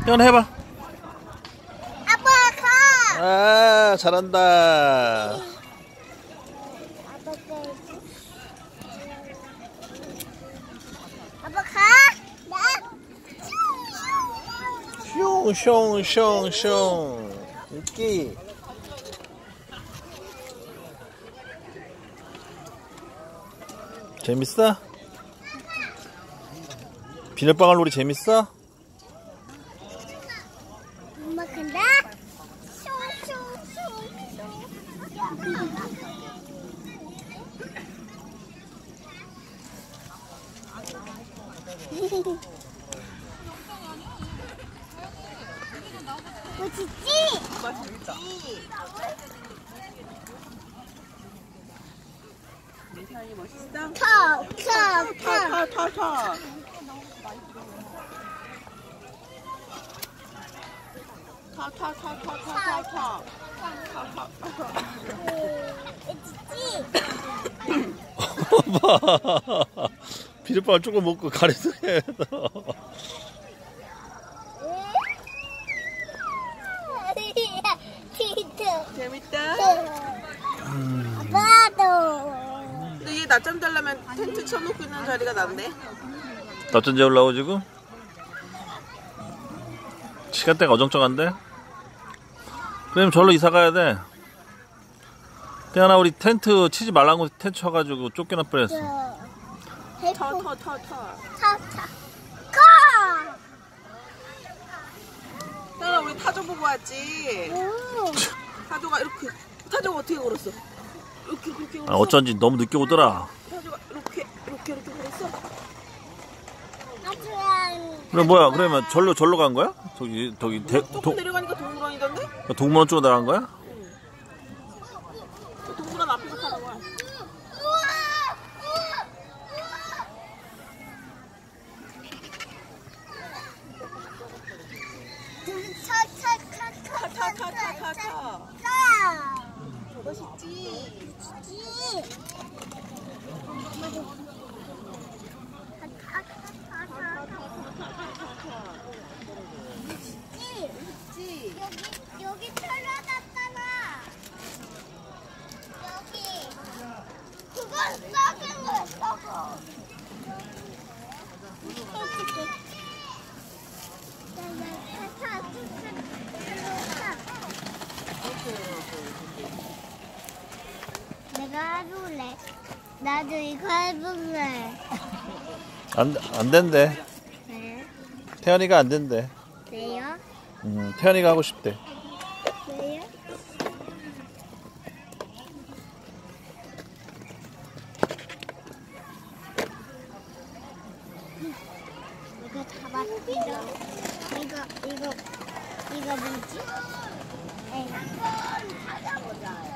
태연아 해봐. 아빠 가. 아, 잘한다. 아빠 가야지. 아빠 가. 나. 슝슝슝슝. 이끼. 재밌어? 비눗방울 놀이 재밌어? 엄마 간다. 멋있지? 태연이 멋있어? 터. 봐봐. 비눗방울 조금 먹고 가래서 해. 재밌다. 아빠도. 근데 얘 낮잠 자려면 텐트 쳐놓고 있는 자리가 난데? 낮잠 재우려고 지금? 시간대가 어정쩡한데? 그럼 절로 이사 가야 돼. 태연아, 우리 텐트 치지 말라고 텐트 쳐가지고 쫓겨날 뻔했어. 터. 태연아, 우리 타조 보고 왔지? 타조가 이렇게, 타조가 어떻게 걸었어? 이렇게 걸었어? 아, 어쩐지 너무 늦게 오더라. 타조가 이렇게 걸었어? 그럼 뭐야? 그러면 절로 간 거야? 저기 조금 내려가니까 동물원이던데? 동물원 쪽으로 나간 거야? 동물원 앞에서 타는 거야. 타. 멋있지? 여기 틀어놨잖아. 여기. 그건 썩은 거야, 썩어. 내가 해볼래. 나도 이거 해볼래. 안 된대. 네. 태연이가 안 된대. 왜요? 태연이가 하고 싶대. 왜요? 이거 잡았어. 이거 뭐지? 한번 찾아보자.